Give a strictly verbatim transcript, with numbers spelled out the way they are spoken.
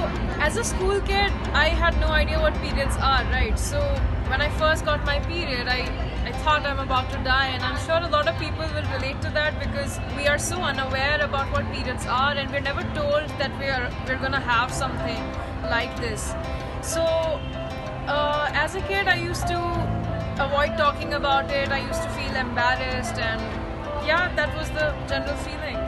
as a school kid, I had no idea what periods are, right? So when I first got my period, I, I thought I'm about to die, and I'm sure a lot of people will relate to that because we are so unaware about what periods are, and we're never told that we are we're gonna have something like this. So uh, as a kid, I used to avoid talking about it. I used to feel embarrassed, and yeah, that was the general feeling.